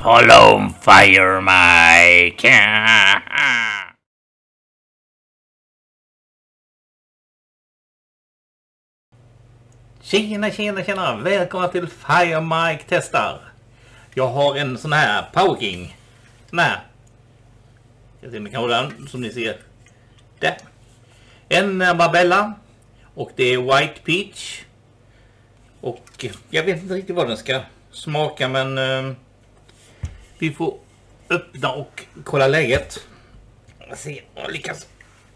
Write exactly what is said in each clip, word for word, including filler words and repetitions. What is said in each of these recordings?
Hello, Fire Mike. Tjena, tjena, tjena. Välkomna till Fire Mike testar. Jag har en sån här Power King. Sån här. Jag ser om ni kan hålla den, som ni ser. Där. En Marbella. Och det är White Peach. Och jag vet inte riktigt vad den ska smaka, men uh, vi får öppna och kolla läget. Se om jag lyckas.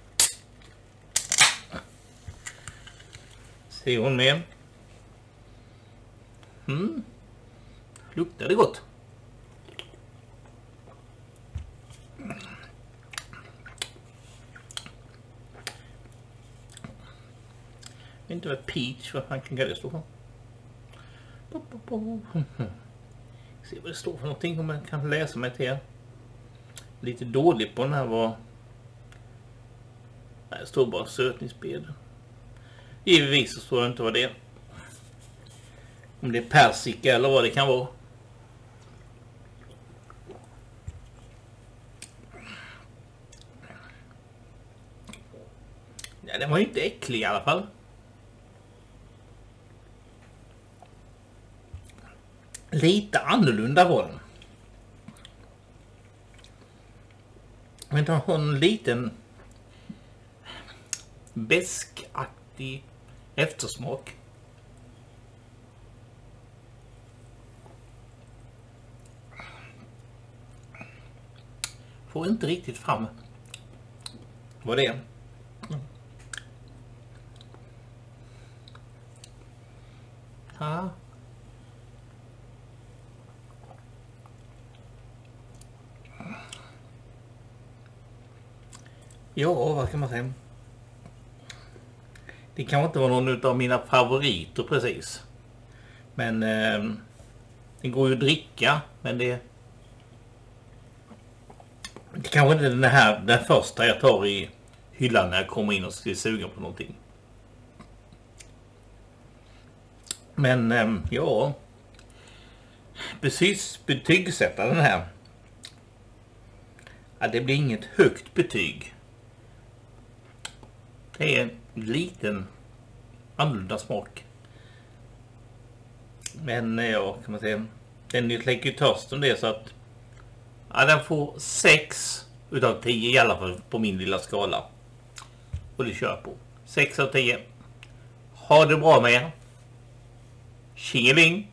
Ser hon med? Mm. Luktar det gott? Jag vet inte vad peach, vad fan kan det stå för? Se vad det står för någonting, om man kan läsa mig till. Lite dåligt på den här var. Nej, det står bara sötningsbed. Givetvis så står det inte vad det är. Om det är persika eller vad det kan vara. Ja, den var ju inte äcklig i alla fall. Lite annorlunda var den. Men den har en liten beskaktig eftersmak. Får inte riktigt fram vad det är. Ja. Ja, vad kan man säga? Det kan inte vara någon av mina favoriter precis. Men eh, det går ju att dricka, men det det kanske inte är den här den första jag tar i hyllan när jag kommer in och ska suga på någonting. Men eh, ja, precis betygsätta den här. Ja, det blir inget högt betyg. Det är en liten annorlunda smak. Men ja, kan man säga, den lägger ju törst om det, så att ja, den får sex utav tio i alla fall på min lilla skala. Och det kör på. sex av tio. Ha det bra med er. Tjingeling!